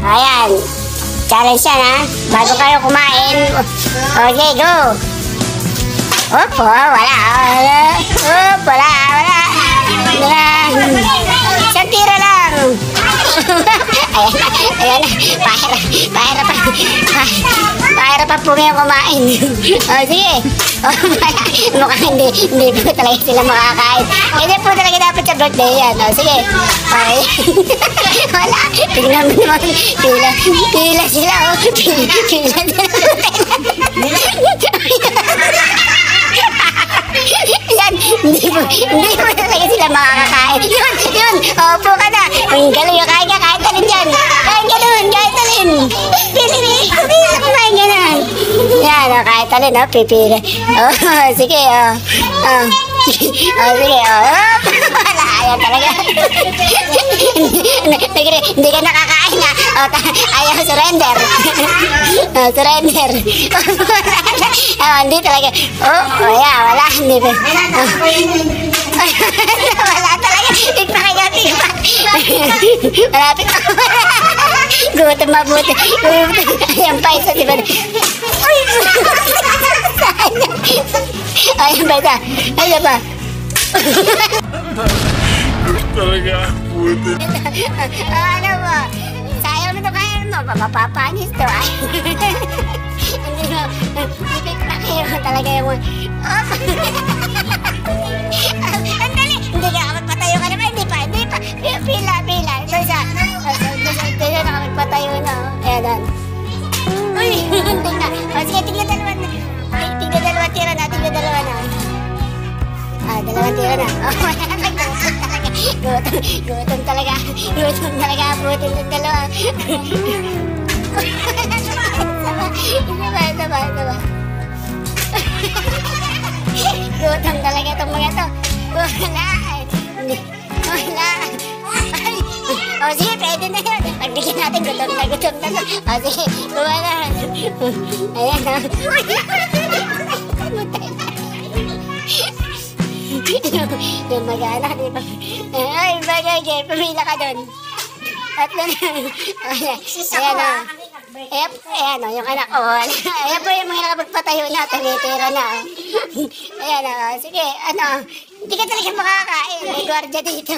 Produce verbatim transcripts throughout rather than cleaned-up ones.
Ayan. Challenge yan, ha? Bago kayo kumain. Okay, go. Opo, wala. Opo, wala, wala. Wala. Isang tira lang. Ayan, ayan. Pahira, pahira pa. Pahira pa po ngayon kumain. O, sige. O, wala. Mukhang hindi, hindi po talaga sila makakain. Hindi po talaga dapat sa birthday yan. O, sige. Okay. Wala. Tingnan mo naman. Pila, pila sila. O, pila, pila sila. Yan, hindi po, hindi po talaga sila makakakain. Yun, yun, opo ka na. Ang galing yung kain ka, kain ka rin dyan. Kain ka dun, kain ka rin. Pili, pili, pili, kumain ka na. Yan, o, kain ka rin, o, pipili. O, sige, o. O, o, sige, o. Wala, ayan talaga. Hindi ka nakakain, ha. O, ayaw surrender. O, surrender. O, hindi talaga. O, wala, wala. Hindi ba? Wala talaga. Tigpa kayo, tigpa. Malapit ako. Gutom mabuti. Ayan pa isa, diba? Ayan pa isa. Ayan pa. Talaga, buti. Ano mo? Sayang na ito kaya mo. Mapapanis to. Hindi mo. Hindi pa kayo talaga yung... Andali! Hindi ka magpatayo ka naman. Hindi pa, hindi pa. Pila, pila. Ito isa. Ito isa na magpatayo na. Ayan, ayan. Uy, hindi na. O sige, tignan dalawa na. Tignan dalawa tira na. Tignan dalawa na. Ah, dalawang tira na. Oh, gutom talaga. Gutom. Gutom talaga. Gutom talaga. Butin ng dalawa. Isa ba, isa ba, isa ba. Gutom talaga itong mga ito. Wala. Wala. O sige, pwede na yun. Pagbigyan natin, gutom na gutom na. O sige, wala. Ayan o. Yung mag-anak, di ba? Ay, bagay, Jay. Pumila ka doon. At doon. Ayan o. Ayan, ayan o, yung anak ko. Ayan po yung mga nakapagpatayo na, tumitira na. Ayan o, sige, ano, hindi ka talaga makakain. May gwardiya dito.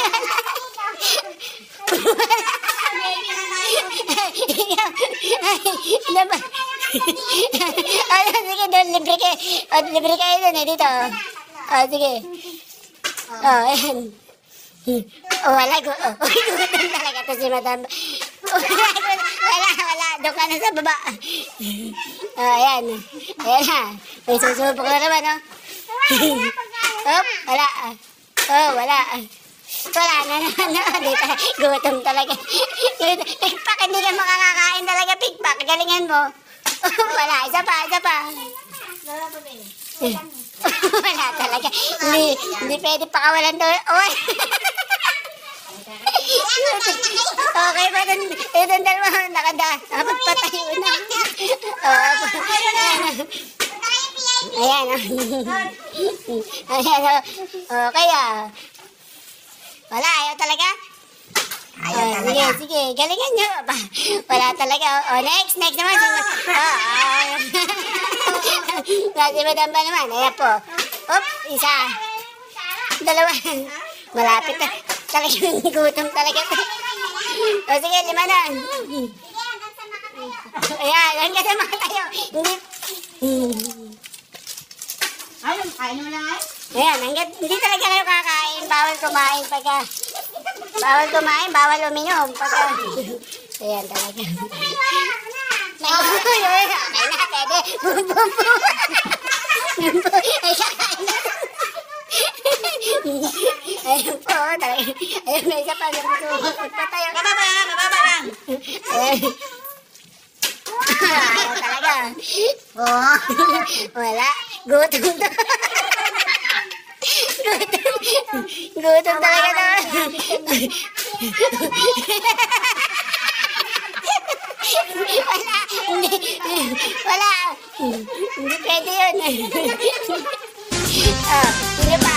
Ano ba? Ano, sige, doon, libre kayo. Libre kayo doon eh, dito. O, sige. O, ayan. Oh, wala, oh, gutom talaga ito si Madam. Wala, wala, doon ka na sa baba. Oh, ayan. Ayan na. May susubok na naman, oh. Oh, wala. Oh, wala. Wala na naman, oh. Gutom talaga. Pikpak, hindi ka makakakain talaga, pikpak. Galingan mo. Wala, isa pa, isa pa. Wala talaga. Hindi, hindi pwede pakawalan to. Oh, okay ba? Itong dalawa nakada. Nakapagpatayo na. Ayan. Ayan. Okay ah. Wala, ayaw talaga? Ayaw talaga. Sige, sige. Galingan nyo. Wala talaga. O, next, next naman. Si Madam ba naman? Ayan po. Op, isa. Dalawa. Malapit na. Talagang gutom talaga. O sige, lima na. Ayan, hanggang sa mga tayo. Hindi. Ayun, kain mo na nga. Ayan, hanggang hindi talaga kayo kakain. Bawal kumain pagka. Bawal kumain, bawal uminom pagka. Ayan talaga. Uy, uy, okay na, pwede. Bum, bum, bum. Ay, kakain na. Ayun po, talaga. Ayun, may isa pa. Magpatayo. Bababa lang, bababa lang. Ayun. Ayaw talaga. Oh, wala. Gutom to. Gutom. Gutom talaga to. Wala. Hindi. Wala. Hindi pwede yun. Ah, hindi pa.